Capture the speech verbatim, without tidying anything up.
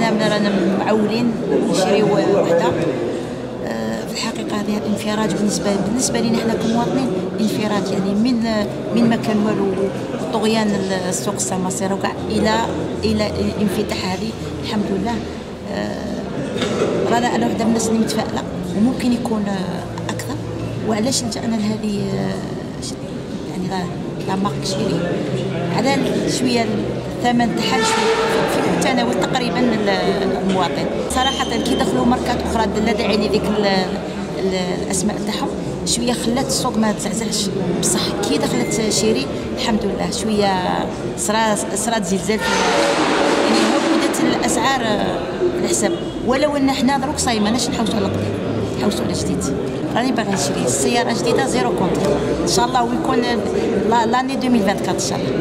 حنا رانا معولين نشريو وحده. في الحقيقه هذا الانفراج بالنسبه بالنسبه لنا حنا كمواطنين انفراج، يعني من من ما كان والو طغيان السوق السماسره وكاع الى الى الانفتاح هذه الحمد لله. رانا انا وحده من الناس اللي متفائله وممكن يكون اكثر. وعلاش لجأنا لهذه يعني لا مارك شيري على شويه الثمن تاعها شويه في متناول تقريبا المواطن. صراحه كي دخلوا ماركات اخرى لا داعي لذيك الاسماء تاعهم شويه خلات السوق ما تزعزعش، بصح كي دخلت شيري الحمد لله شويه صرا صرات زلزال يعني هبطت الاسعار الحساب. ولو ان حنا دروك صايماناش نحوسوا على قديم، نحوسوا على جديد. راني باغي نشري السياره جديده زيرو كونتر ان شاء الله ويكون لاني ألفين وأربعة وعشرين ان شاء الله.